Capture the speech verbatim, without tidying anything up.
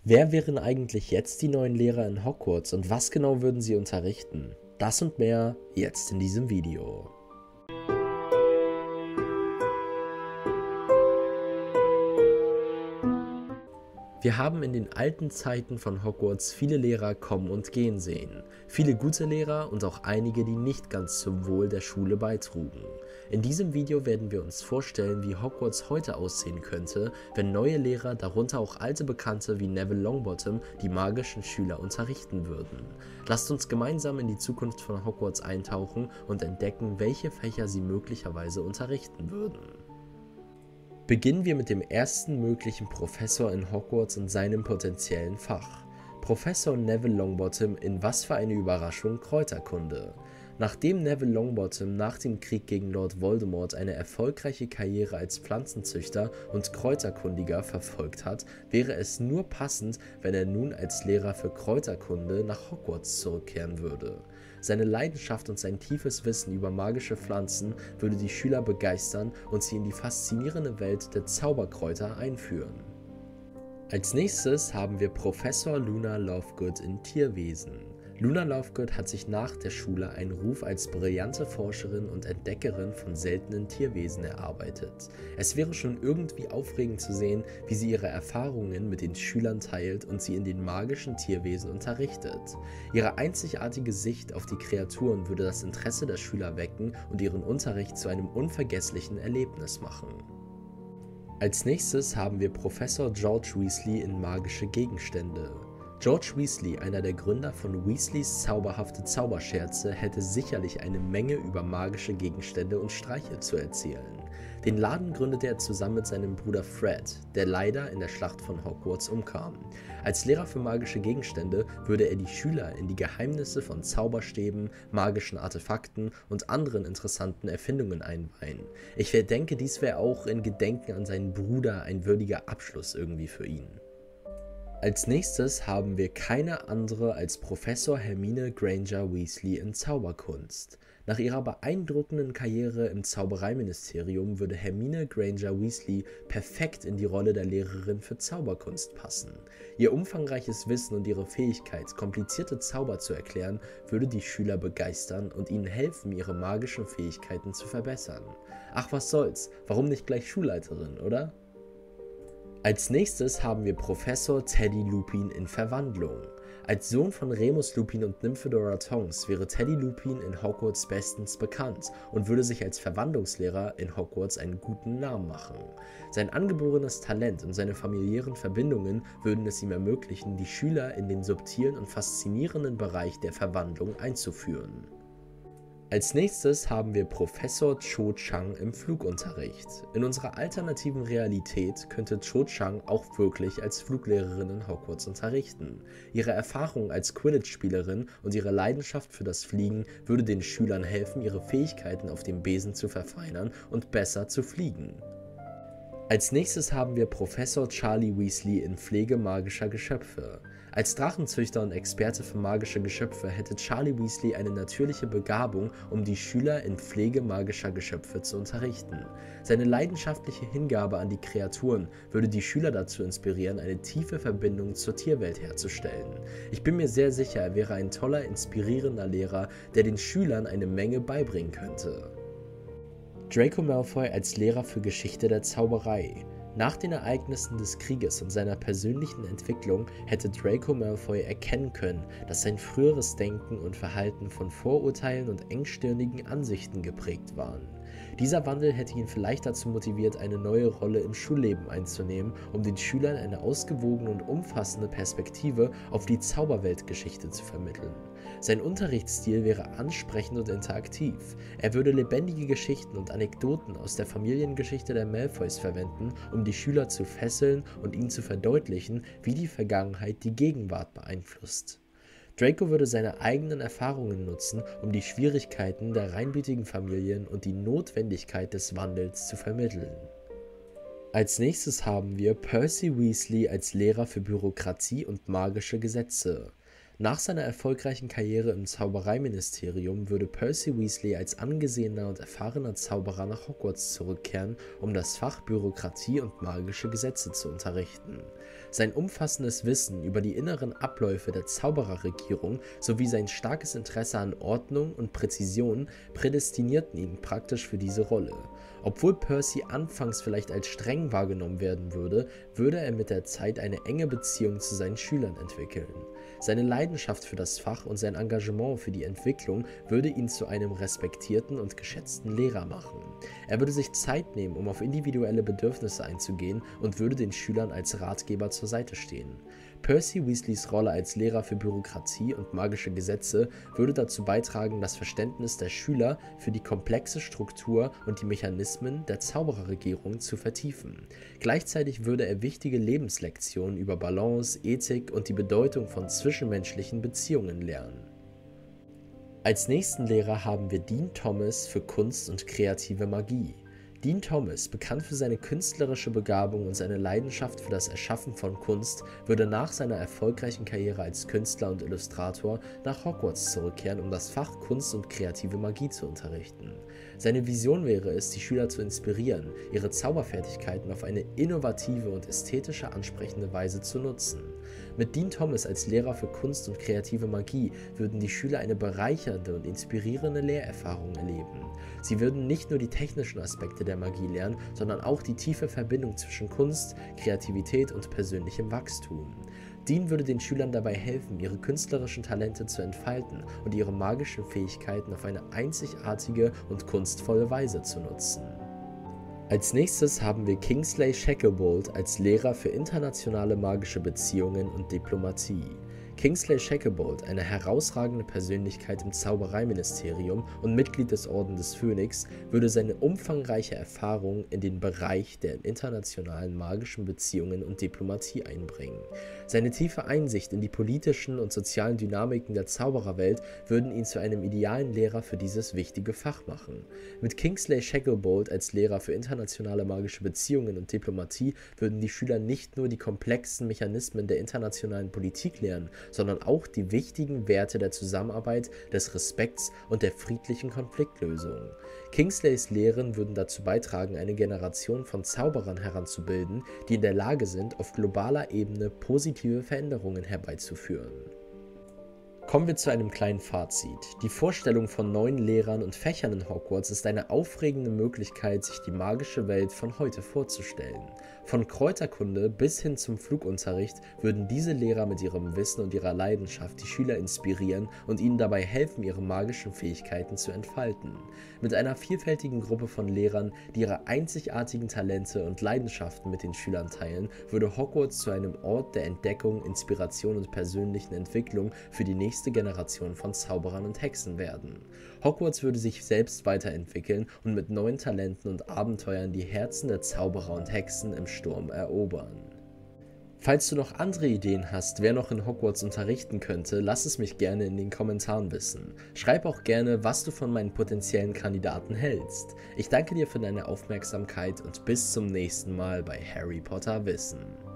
Wer wären eigentlich jetzt die neuen Lehrer in Hogwarts und was genau würden sie unterrichten? Das und mehr jetzt in diesem Video. Wir haben in den alten Zeiten von Hogwarts viele Lehrer kommen und gehen sehen. Viele gute Lehrer und auch einige, die nicht ganz zum Wohl der Schule beitrugen. In diesem Video werden wir uns vorstellen, wie Hogwarts heute aussehen könnte, wenn neue Lehrer, darunter auch alte Bekannte wie Neville Longbottom, die magischen Schüler unterrichten würden. Lasst uns gemeinsam in die Zukunft von Hogwarts eintauchen und entdecken, welche Fächer sie möglicherweise unterrichten würden. Beginnen wir mit dem ersten möglichen Professor in Hogwarts und seinem potenziellen Fach. Professor Neville Longbottom in was für eine Überraschung Kräuterkunde. Nachdem Neville Longbottom nach dem Krieg gegen Lord Voldemort eine erfolgreiche Karriere als Pflanzenzüchter und Kräuterkundiger verfolgt hat, wäre es nur passend, wenn er nun als Lehrer für Kräuterkunde nach Hogwarts zurückkehren würde. Seine Leidenschaft und sein tiefes Wissen über magische Pflanzen würde die Schüler begeistern und sie in die faszinierende Welt der Zauberkräuter einführen. Als nächstes haben wir Professor Luna Lovegood in Tierwesen. Luna Lovegood hat sich nach der Schule einen Ruf als brillante Forscherin und Entdeckerin von seltenen Tierwesen erarbeitet. Es wäre schon irgendwie aufregend zu sehen, wie sie ihre Erfahrungen mit den Schülern teilt und sie in den magischen Tierwesen unterrichtet. Ihre einzigartige Sicht auf die Kreaturen würde das Interesse der Schüler wecken und ihren Unterricht zu einem unvergesslichen Erlebnis machen. Als nächstes haben wir Professor George Weasley in magische Gegenstände. George Weasley, einer der Gründer von Weasleys zauberhafte Zauberscherze, hätte sicherlich eine Menge über magische Gegenstände und Streiche zu erzählen. Den Laden gründete er zusammen mit seinem Bruder Fred, der leider in der Schlacht von Hogwarts umkam. Als Lehrer für magische Gegenstände würde er die Schüler in die Geheimnisse von Zauberstäben, magischen Artefakten und anderen interessanten Erfindungen einweihen. Ich denke, dies wäre auch in Gedenken an seinen Bruder ein würdiger Abschluss irgendwie für ihn. Als nächstes haben wir keine andere als Professor Hermine Granger Weasley in Zauberkunst. Nach ihrer beeindruckenden Karriere im Zaubereiministerium würde Hermine Granger Weasley perfekt in die Rolle der Lehrerin für Zauberkunst passen. Ihr umfangreiches Wissen und ihre Fähigkeit, komplizierte Zauber zu erklären, würde die Schüler begeistern und ihnen helfen, ihre magischen Fähigkeiten zu verbessern. Ach, was soll's, warum nicht gleich Schulleiterin, oder? Als nächstes haben wir Professor Teddy Lupin in Verwandlung. Als Sohn von Remus Lupin und Nymphadora Tonks wäre Teddy Lupin in Hogwarts bestens bekannt und würde sich als Verwandlungslehrer in Hogwarts einen guten Namen machen. Sein angeborenes Talent und seine familiären Verbindungen würden es ihm ermöglichen, die Schüler in den subtilen und faszinierenden Bereich der Verwandlung einzuführen. Als nächstes haben wir Professor Cho Chang im Flugunterricht. In unserer alternativen Realität könnte Cho Chang auch wirklich als Fluglehrerin in Hogwarts unterrichten. Ihre Erfahrung als Quidditch-Spielerin und ihre Leidenschaft für das Fliegen würde den Schülern helfen, ihre Fähigkeiten auf dem Besen zu verfeinern und besser zu fliegen. Als nächstes haben wir Professor Charlie Weasley in Pflege magischer Geschöpfe. Als Drachenzüchter und Experte für magische Geschöpfe hätte Charlie Weasley eine natürliche Begabung, um die Schüler in Pflege magischer Geschöpfe zu unterrichten. Seine leidenschaftliche Hingabe an die Kreaturen würde die Schüler dazu inspirieren, eine tiefe Verbindung zur Tierwelt herzustellen. Ich bin mir sehr sicher, er wäre ein toller, inspirierender Lehrer, der den Schülern eine Menge beibringen könnte. Draco Malfoy als Lehrer für Geschichte der Zauberei. Nach den Ereignissen des Krieges und seiner persönlichen Entwicklung hätte Draco Malfoy erkennen können, dass sein früheres Denken und Verhalten von Vorurteilen und engstirnigen Ansichten geprägt waren. Dieser Wandel hätte ihn vielleicht dazu motiviert, eine neue Rolle im Schulleben einzunehmen, um den Schülern eine ausgewogene und umfassende Perspektive auf die Zauberweltgeschichte zu vermitteln. Sein Unterrichtsstil wäre ansprechend und interaktiv. Er würde lebendige Geschichten und Anekdoten aus der Familiengeschichte der Malfoys verwenden, um die Schüler zu fesseln und ihnen zu verdeutlichen, wie die Vergangenheit die Gegenwart beeinflusst. Draco würde seine eigenen Erfahrungen nutzen, um die Schwierigkeiten der reinblütigen Familien und die Notwendigkeit des Wandels zu vermitteln. Als nächstes haben wir Percy Weasley als Lehrer für Bürokratie und magische Gesetze. Nach seiner erfolgreichen Karriere im Zaubereiministerium würde Percy Weasley als angesehener und erfahrener Zauberer nach Hogwarts zurückkehren, um das Fach Bürokratie und magische Gesetze zu unterrichten. Sein umfassendes Wissen über die inneren Abläufe der Zaubererregierung sowie sein starkes Interesse an Ordnung und Präzision prädestinierten ihn praktisch für diese Rolle. Obwohl Percy anfangs vielleicht als streng wahrgenommen werden würde, würde er mit der Zeit eine enge Beziehung zu seinen Schülern entwickeln. Seine Leidenschaft für das Fach und sein Engagement für die Entwicklung würde ihn zu einem respektierten und geschätzten Lehrer machen. Er würde sich Zeit nehmen, um auf individuelle Bedürfnisse einzugehen und würde den Schülern als Ratgeber zur Seite stehen. Percy Weasleys Rolle als Lehrer für Bürokratie und magische Gesetze würde dazu beitragen, das Verständnis der Schüler für die komplexe Struktur und die Mechanismen der Zaubererregierung zu vertiefen. Gleichzeitig würde er wichtige Lebenslektionen über Balance, Ethik und die Bedeutung von zwischenmenschlichen Beziehungen lernen. Als nächsten Lehrer haben wir Dean Thomas für Kunst und kreative Magie. Dean Thomas, bekannt für seine künstlerische Begabung und seine Leidenschaft für das Erschaffen von Kunst, würde nach seiner erfolgreichen Karriere als Künstler und Illustrator nach Hogwarts zurückkehren, um das Fach Kunst und kreative Magie zu unterrichten. Seine Vision wäre es, die Schüler zu inspirieren, ihre Zauberfertigkeiten auf eine innovative und ästhetische ansprechende Weise zu nutzen. Mit Dean Thomas als Lehrer für Kunst und kreative Magie würden die Schüler eine bereichernde und inspirierende Lehrerfahrung erleben. Sie würden nicht nur die technischen Aspekte der Magie lernen, sondern auch die tiefe Verbindung zwischen Kunst, Kreativität und persönlichem Wachstum. Dean würde den Schülern dabei helfen, ihre künstlerischen Talente zu entfalten und ihre magischen Fähigkeiten auf eine einzigartige und kunstvolle Weise zu nutzen. Als nächstes haben wir Kingsley Shacklebolt als Lehrer für internationale magische Beziehungen und Diplomatie. Kingsley Shacklebolt, eine herausragende Persönlichkeit im Zaubereiministerium und Mitglied des Orden des Phönix, würde seine umfangreiche Erfahrung in den Bereich der internationalen magischen Beziehungen und Diplomatie einbringen. Seine tiefe Einsicht in die politischen und sozialen Dynamiken der Zaubererwelt würden ihn zu einem idealen Lehrer für dieses wichtige Fach machen. Mit Kingsley Shacklebolt als Lehrer für internationale magische Beziehungen und Diplomatie würden die Schüler nicht nur die komplexen Mechanismen der internationalen Politik lernen, sondern auch die wichtigen Werte der Zusammenarbeit, des Respekts und der friedlichen Konfliktlösung. Kingsleys Lehren würden dazu beitragen, eine Generation von Zauberern heranzubilden, die in der Lage sind, auf globaler Ebene positive Veränderungen herbeizuführen. Kommen wir zu einem kleinen Fazit. Die Vorstellung von neuen Lehrern und Fächern in Hogwarts ist eine aufregende Möglichkeit, sich die magische Welt von heute vorzustellen. Von Kräuterkunde bis hin zum Flugunterricht würden diese Lehrer mit ihrem Wissen und ihrer Leidenschaft die Schüler inspirieren und ihnen dabei helfen, ihre magischen Fähigkeiten zu entfalten. Mit einer vielfältigen Gruppe von Lehrern, die ihre einzigartigen Talente und Leidenschaften mit den Schülern teilen, würde Hogwarts zu einem Ort der Entdeckung, Inspiration und persönlichen Entwicklung für die nächste Generation von Zauberern und Hexen werden. Hogwarts würde sich selbst weiterentwickeln und mit neuen Talenten und Abenteuern die Herzen der Zauberer und Hexen im Sturm erobern. Falls du noch andere Ideen hast, wer noch in Hogwarts unterrichten könnte, lass es mich gerne in den Kommentaren wissen. Schreib auch gerne, was du von meinen potenziellen Kandidaten hältst. Ich danke dir für deine Aufmerksamkeit und bis zum nächsten Mal bei Harry Potter Wissen.